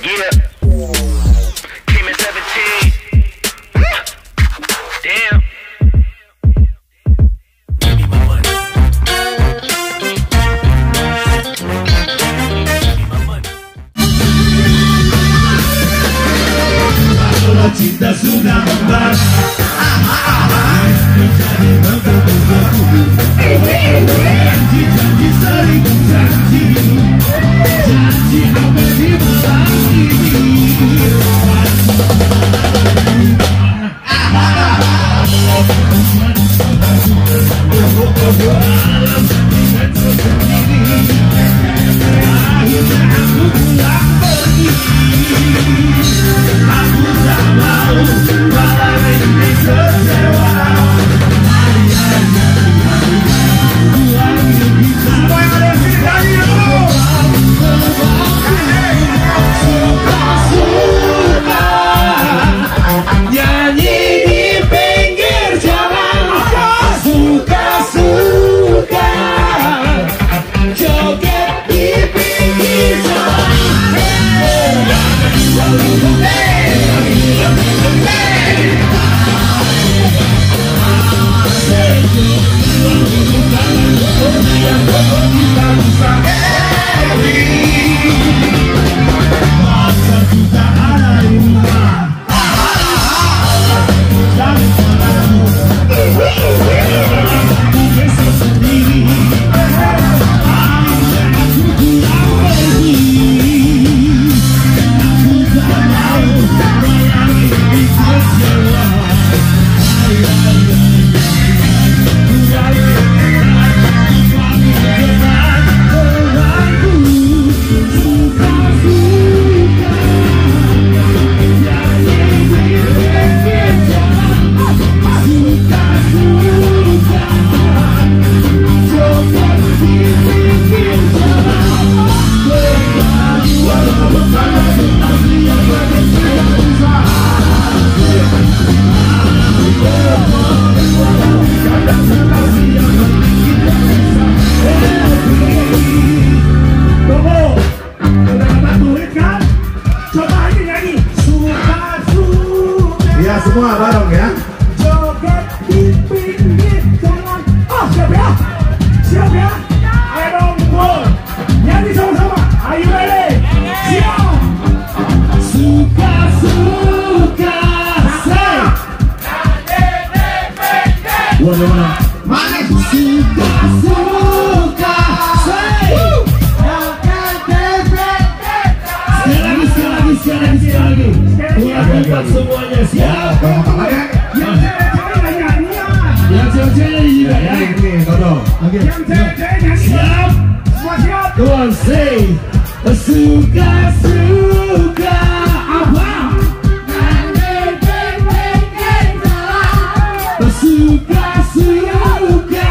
Yeah. Came at 17. Damn. Give me my money. Give me my money. Kalau cinta sudah membar, menjadi janji sering janji apa di malam ini. Akhirnya aku pulang pergi. Aku tak mau malam ini kecewa. Semua yang ada di sini nyanyi dulu. Suka-suka nyanyi di pinggir jalan. Suka-suka joget di pinggir jalan. Masa kita ada rumah dan padaku aku besok sendiri. Aku pulang pergi. Aku tak mau malam ini kecewa. Ya semua bareng ya. Joget di pinggir jalan. Oh siap ya, siap ya. Ayo dong, bro. Nyanyi sama-sama. Are you ready? Siap. Suka-suka say. Mana? Suka-suka say. Sekali lagi. Buat semuanya siap. Yang cewek-cewek nyanyi. Yang cewek-cewek juga ya. Yang cewek-cewek nyanyi. Siap. Semua siap. Go on, say. Suka-suka apa? Suka-suka